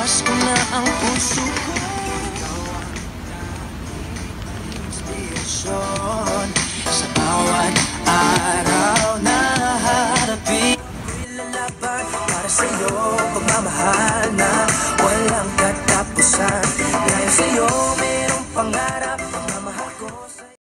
Iniligtas ko na ang puso ko. Inspirasyon sa bawat araw na harapin. Ako'y lalaban para sa'yo, pagmamahal na walang katapusan. Dahil sa'yo mayroong pangarap.